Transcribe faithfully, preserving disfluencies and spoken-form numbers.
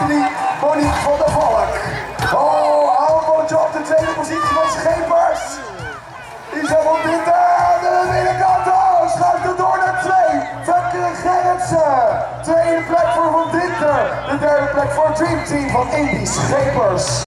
drie, Monique van der Valk. Oh, aanvalletje op de tweede positie van Schepers. Isa van Dinter aan de binnenkant. Oh, schuift er door naar twee. Femke Gerritsen. Tweede plek voor Van Dinter. De derde plek voor het Dream Team van Indy Schepers.